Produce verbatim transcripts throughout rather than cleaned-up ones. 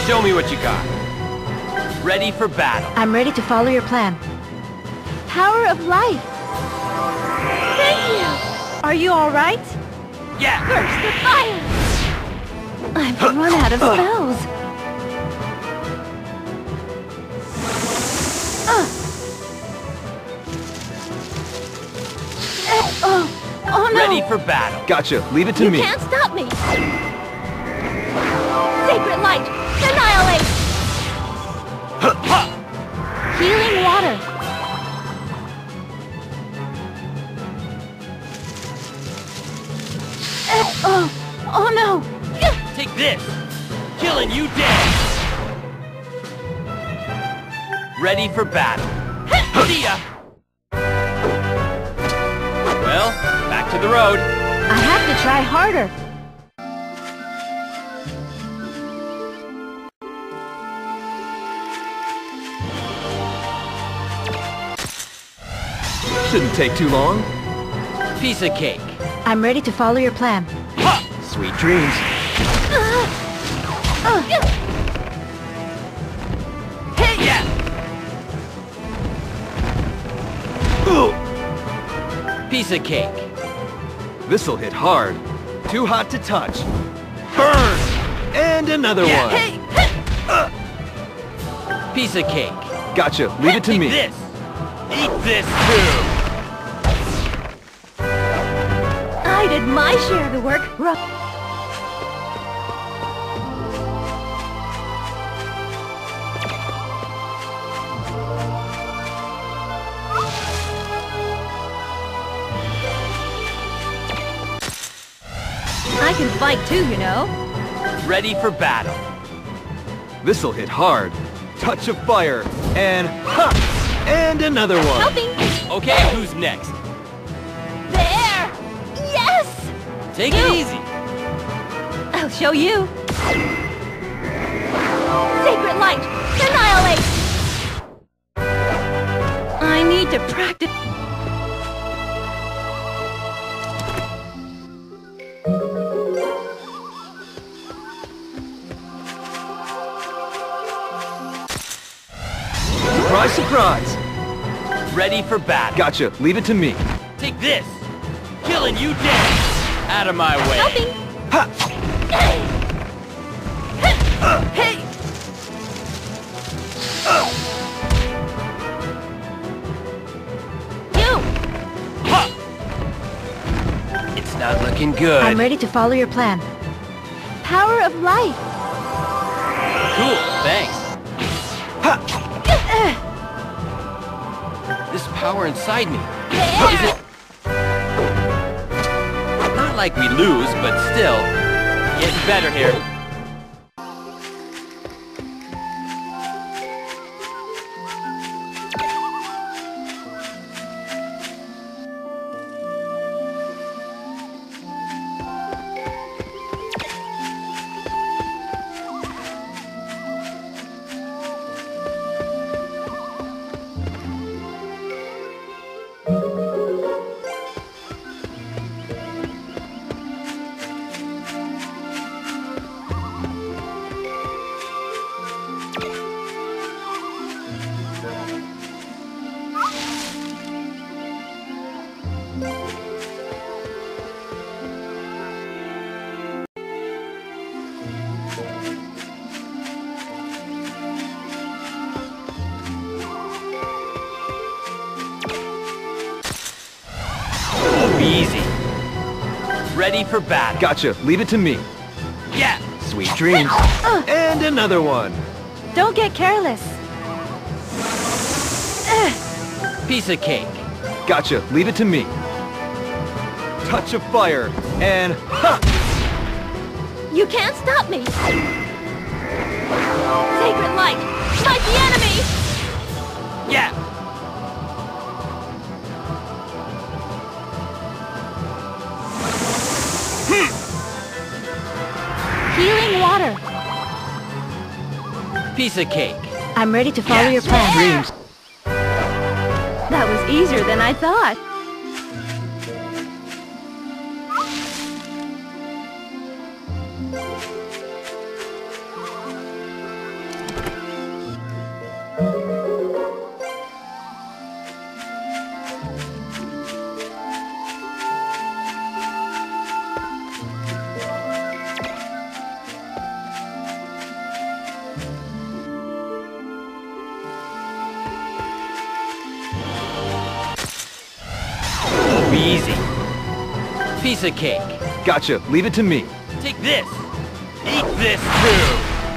Show me what you got. Ready for battle. I'm ready to follow your plan. Power of life. Thank you. Are you all right? Yeah. Burst the fire. I've run out of spells. Uh. Uh, oh, oh no. Ready for battle. Gotcha. Leave it to you me. You can't stop me. Sacred light. Annihilate. Healing water. Uh, oh, oh no. Take this. Killing you dead. Ready for battle. See ya. Well, back to the road. I have to try harder. Shouldn't take too long. Piece of cake. I'm ready to follow your plan. Ha! Sweet dreams. Uh, uh. Hey! Yeah! Piece of cake. This'll hit hard. Too hot to touch. Burn! And another Yeah. one. Hey! Uh. Piece of cake. Gotcha. Leave it to Take me. This. Eat this too. I did my share of the work. Ruh. I can fight too, you know. Ready for battle. This'll hit hard. Touch of fire. And ha! And another one. Helping. Okay, who's next? There. Yes. Take it easy. I'll show you. Sacred light. Annihilate. I need to practice. Surprise, surprise. Ready for battle. Gotcha. Leave it to me. Take this. Killing you dead. Out of my way. Helping. Ha! Uh, hey! Uh. You. Ha! It's not looking good. I'm ready to follow your plan. Power of life. Cool, thanks. Ha! This power inside me. There. Is it? Not like we lose, but still. Getting better here. Easy. Ready for battle. Gotcha. Leave it to me. Yeah. Sweet dreams. Uh. And another one. Don't get careless. Uh. Piece of cake. Gotcha. Leave it to me. Touch of fire. And ha! You can't stop me. Sacred light. Fight the enemy. Yeah. Healing water. Piece of cake. I'm ready to follow Yes. your plan. Dreams. That was easier than I thought. It'll be easy. Piece of cake. Gotcha. Leave it to me. Take this. Eat this too.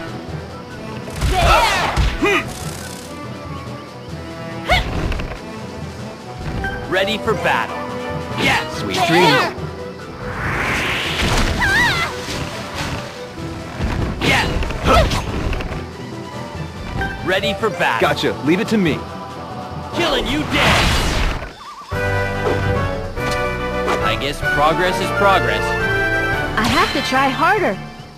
Ready for battle. Yeah, Sweet dreams. yeah. Ready for battle. Gotcha. Leave it to me. Killing you dead. I guess progress is progress. I have to try harder.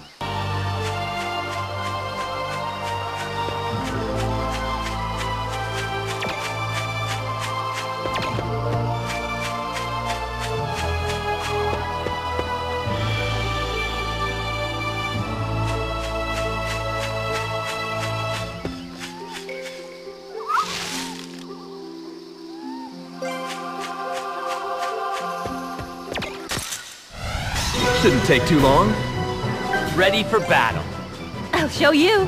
Shouldn't take too long. Ready for battle. I'll show you.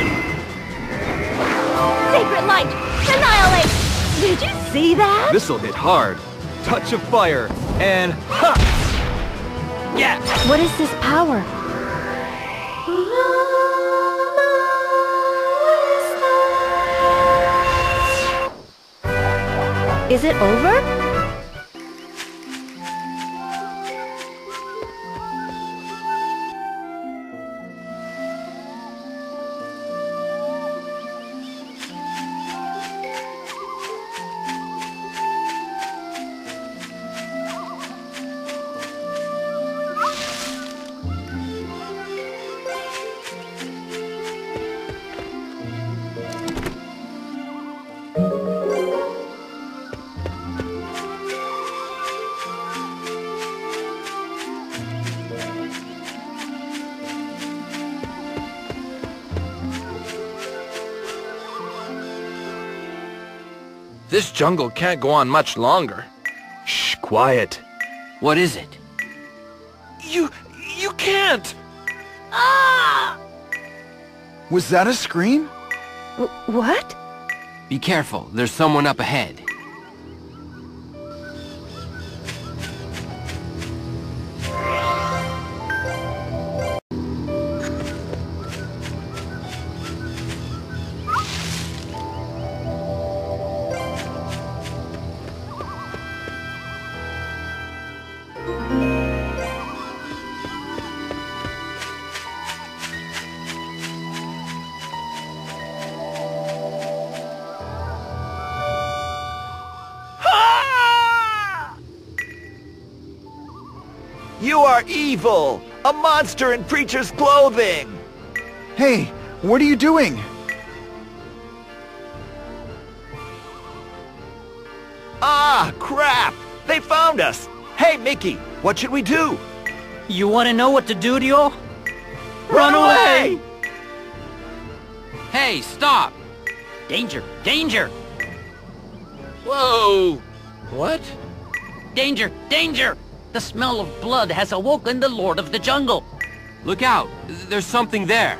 Sacred light, annihilate! Did you see that? This'll hit hard. Touch of fire, and ha! Yeah. What is this power? Is it over? This jungle can't go on much longer. Shh, quiet. What is it? You... you can't! Was that a scream? W what? Be careful, there's someone up ahead. You are evil! A monster in preacher's clothing! Hey, what are you doing? Ah, crap! They found us! Hey, Mickey, what should we do? You wanna know what to do, Dio? Run away! Hey, stop! Danger! Danger! Whoa! What? Danger! Danger! The smell of blood has awoken the Lord of the Jungle! Look out! There's something there!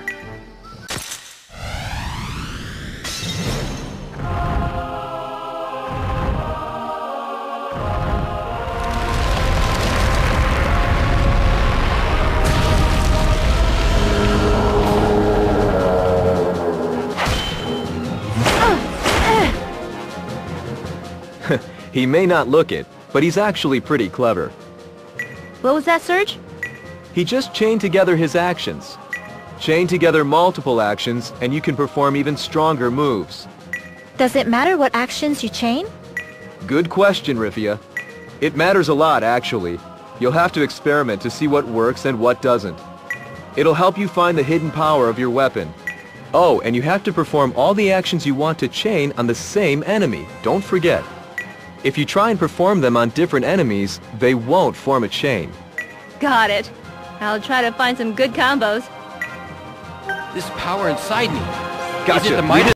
He may not look it, but he's actually pretty clever. What was that, Serge? He just chained together his actions. Chain together multiple actions, and you can perform even stronger moves. Does it matter what actions you chain? Good question, Rifia. It matters a lot, actually. You'll have to experiment to see what works and what doesn't. It'll help you find the hidden power of your weapon. Oh, and you have to perform all the actions you want to chain on the same enemy. Don't forget. If you try and perform them on different enemies, they won't form a chain. Got it. I'll try to find some good combos. This power inside me. Gotcha. Is it the might of